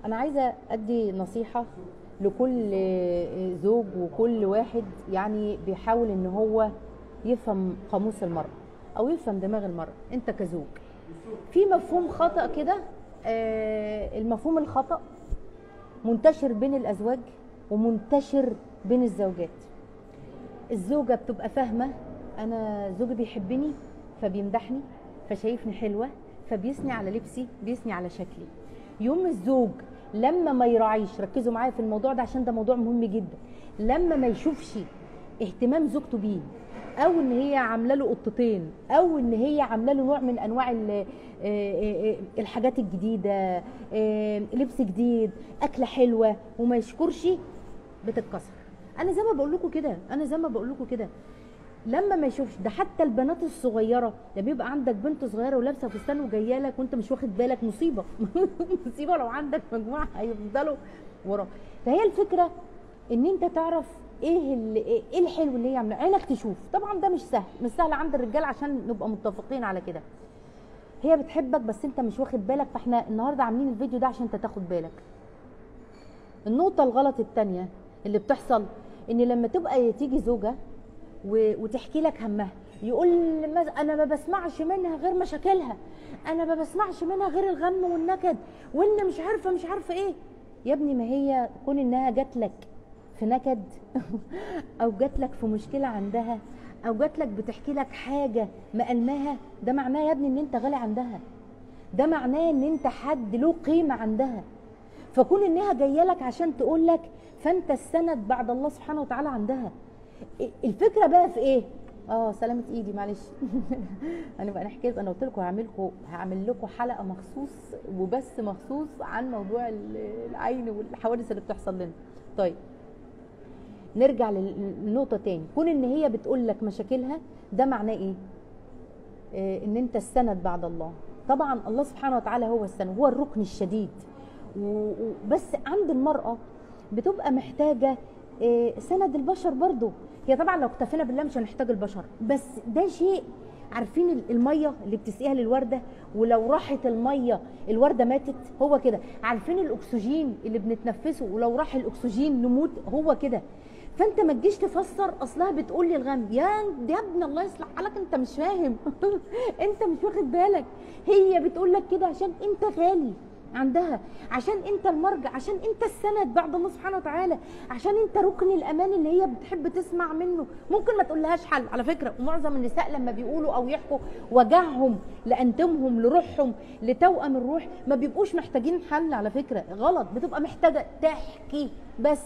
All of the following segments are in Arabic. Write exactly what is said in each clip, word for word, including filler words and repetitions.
انا عايزه ادي نصيحه لكل زوج وكل واحد يعني بيحاول ان هو يفهم قاموس المرأة او يفهم دماغ المرأة. انت كزوج في مفهوم خطأ كده، آه، المفهوم الخطأ منتشر بين الازواج ومنتشر بين الزوجات. الزوجة بتبقى فاهمة انا زوجي بيحبني فبيمدحني فشايفني حلوة فبيثني على لبسي بيثني على شكلي. يوم الزوج لما ما يراعيش، ركزوا معايا في الموضوع ده عشان ده موضوع مهم جدا، لما ما يشوفش اهتمام زوجته بيه، او ان هي عامله له قطتين، او ان هي عامله له نوع من انواع الحاجات الجديده، لبس جديد، اكله حلوه، وما يشكرش، بتتكسر. انا زي ما بقول لكم كده انا زي ما بقول لكم كده لما ما يشوفش ده. حتى البنات الصغيره، ده بيبقى عندك بنت صغيره ولابسه فستان وجايه لك وانت مش واخد بالك، مصيبه. مصيبه لو عندك مجموعه هيفضلوا ورا. فهي الفكره ان انت تعرف ايه اللي ايه الحلو اللي هي عاملاه، عينك تشوف. طبعا ده مش سهل، مش سهل عند الرجال عشان نبقى متفقين على كده. هي بتحبك بس انت مش واخد بالك، فاحنا النهارده عاملين الفيديو ده عشان انت تاخد بالك. النقطه الغلط الثانيه اللي بتحصل ان لما تبقى تيجي زوجه وتحكي لك همها، يقول انا ما بسمعش منها غير مشاكلها، انا ما بسمعش منها غير الغم والنكد، وان مش عارفه مش عارفه ايه. يا ابني ما هي كون انها جات لك في نكد او جات لك في مشكله عندها، او جات لك بتحكي لك حاجه مألماها، ده معناه يا ابني ان انت غالي عندها، ده معناه ان انت حد له قيمه عندها. فكون انها جايه لك عشان تقول لك، فانت السند بعد الله سبحانه وتعالى عندها. الفكره بقى في ايه؟ اه سلامه ايدي معلش. انا بقى نحكي، انا قلت لكم هعمل لكم هعمل لكم حلقه مخصوص وبس مخصوص عن موضوع العين والحوادث اللي بتحصل لنا. طيب نرجع للنقطه تاني. كون ان هي بتقول لك مشاكلها، ده معناه ايه؟ آه ان انت السند بعد الله. طبعا الله سبحانه وتعالى هو السند، هو الركن الشديد. وبس عند المراه بتبقى محتاجه سند البشر برضو. هي طبعا لو اكتفينا بالله مش هنحتاج البشر، بس ده شيء. عارفين الميه اللي بتسقيها للورده ولو راحت الميه الورده ماتت؟ هو كده. عارفين الاكسجين اللي بنتنفسه ولو راح الاكسجين نموت؟ هو كده. فانت ما تجيش تفسر اصلها بتقول لي الغم، يا يا ابني الله يصلح حالك، انت مش فاهم. انت مش واخد بالك. هي بتقول لك كده عشان انت غالي عندها، عشان انت المرجع، عشان انت السند بعد الله سبحانه وتعالى، عشان انت ركن الامان اللي هي بتحب تسمع منه. ممكن ما تقولهاش حل على فكره، ومعظم النساء لما بيقولوا او يحكوا وجعهم لانتمهم لروحهم لتوأم الروح ما بيبقوش محتاجين حل على فكره. غلط، بتبقى محتاجه تحكي بس،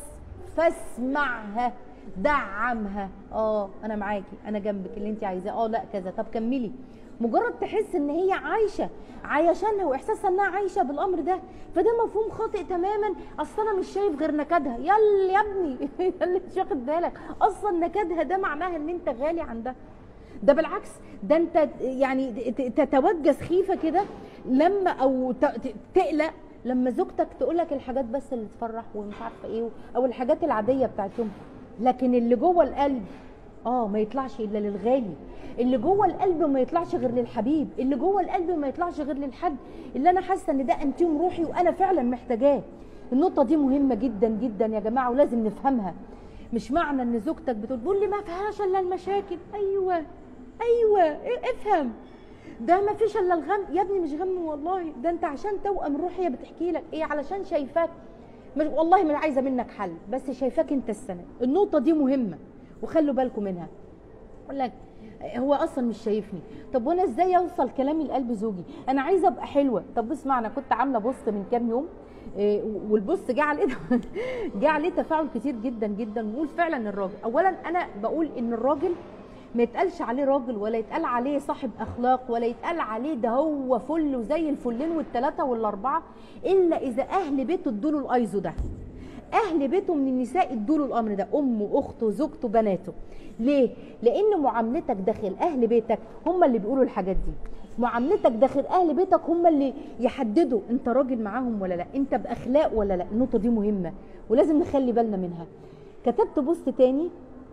فاسمعها، دعمها. اه انا معاكي، انا جنبك، اللي انت عايزاه، اه لا كذا، طب كملي. مجرد تحس ان هي عايشه عيشانها واحساسها انها عايشه بالامر ده، فده مفهوم خاطئ تماما. اصل انا مش شايف غير نكدها. يلا يا ابني اللي مش واخد بالك، اصلا نكدها ده معناها ان انت غالي عندها. ده بالعكس، ده انت يعني تتوجس خيفه كده لما او تقلق لما زوجتك تقول لك الحاجات بس اللي تفرح ومش عارفه ايه، او الحاجات العاديه بتاعتهم، لكن اللي جوه القلب اه ما يطلعش الا للغالي. اللي جوه القلب ما يطلعش غير للحبيب. اللي جوه القلب ما يطلعش غير للحد اللي انا حاسه ان ده انتيم روحي وانا فعلا محتاجاه. النقطه دي مهمه جدا جدا يا جماعه ولازم نفهمها. مش معنى ان زوجتك بتقول لي ما فيهاش الا المشاكل، ايوه ايوه افهم، ده ما فيش الا الغم. يا ابني مش غم والله، ده انت عشان توأم الروح هي بتحكي لك ايه، علشان شايفاك مش والله مش عايزه منك حل، بس شايفاك انت السند. النقطه دي مهمه وخلوا بالكم منها. اقول لك هو اصلا مش شايفني، طب وانا ازاي اوصل كلامي لقلب زوجي؟ انا عايزه ابقى حلوه. طب اسمع، انا كنت عامله بوست من كام يوم، إيه والبوست جه عليه جه عليه تفاعل كتير جدا جدا. بقول فعلا الراجل، اولا انا بقول ان الراجل ما يتقالش عليه راجل، ولا يتقال عليه صاحب اخلاق، ولا يتقال عليه ده هو فل وزي الفلين والثلاثه والاربعه، الا اذا اهل بيته ادوا الايزو ده. اهل بيته من النساء ادوا له الامر ده، امه، اخته، زوجته، بناته. ليه؟ لان معاملتك داخل اهل بيتك هم اللي بيقولوا الحاجات دي. معاملتك داخل اهل بيتك هم اللي يحددوا انت راجل معاهم ولا لا، انت باخلاق ولا لا. النقطه دي مهمه ولازم نخلي بالنا منها. كتبت بوست تاني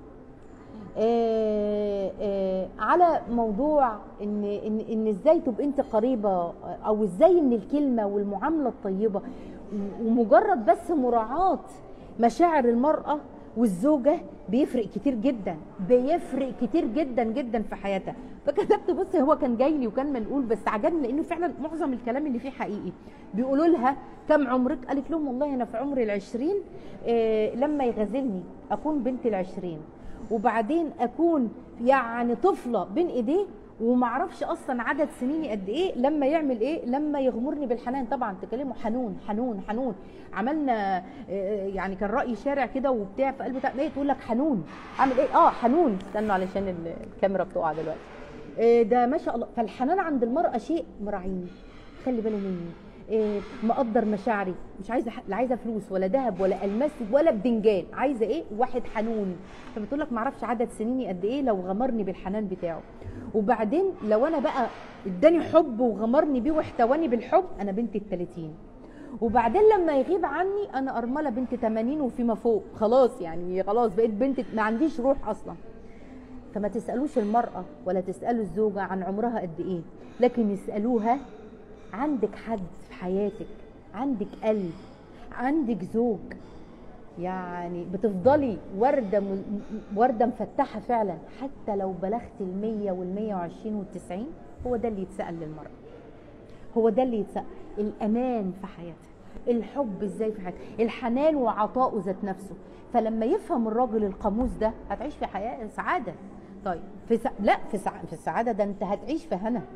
آآ آآ على موضوع ان ان ان ازاي تبقى انت قريبه، او ازاي ان الكلمه والمعامله الطيبه ومجرد بس مراعاة مشاعر المرأة والزوجة بيفرق كتير جدا، بيفرق كتير جدا جدا في حياتها. فكتبت بص، هو كان جاي لي وكان منقول بس عجبني لانه فعلا معظم الكلام اللي فيه حقيقي. بيقولوا لها كم عمرك؟ قالت لهم والله انا في عمري العشرين، إيه لما يغازلني اكون بنت العشرين، وبعدين اكون يعني طفله بين ايديه ومعرفش اصلا عدد سنيني قد ايه، لما يعمل ايه؟ لما يغمرني بالحنان. طبعا تكلموا حنون حنون حنون، عملنا يعني كان راي شارع كده وبتاع في قلبه ايه، تقول لك حنون اعمل ايه؟ اه حنون، استنوا علشان الكاميرا بتقع دلوقتي. إيه ده ما شاء الله. فالحنان عند المراه شيء مراعيه، خلي باله مني، إيه مقدر مشاعري، مش عايزه لا عايزه فلوس ولا ذهب ولا الماس ولا بدنجان، عايزه ايه؟ واحد حنون. فبتقول لك ما اعرفش عدد سنيني قد ايه لو غمرني بالحنان بتاعه. وبعدين لو انا بقى اداني حب وغمرني بيه واحتواني بالحب، انا بنت التلاتين. وبعدين لما يغيب عني انا ارمله بنت تمانين وفيما فوق، خلاص يعني خلاص بقيت بنت ما عنديش روح اصلا. فما تسالوش المراه ولا تسالوا الزوجه عن عمرها قد ايه، لكن يسالوها عندك حد في حياتك، عندك قلب، عندك زوج، يعني بتفضلي ورده م... ورده مفتحه فعلا حتى لو بلغت المية والمية وعشرين والتسعين. هو ده اللي يتسال للمراه، هو ده اللي يتسال. الامان في حياتها، الحب ازاي في حياتها، الحنان وعطاؤه ذات نفسه. فلما يفهم الراجل القاموس ده هتعيش في حياه سعاده. طيب في سع... لا في, سع... في السعاده ده انت هتعيش في هنا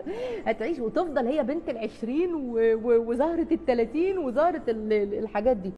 هتعيش وتفضل هي بنت العشرين و... و... وزهره التلاتين وزهره ال... الحاجات دي.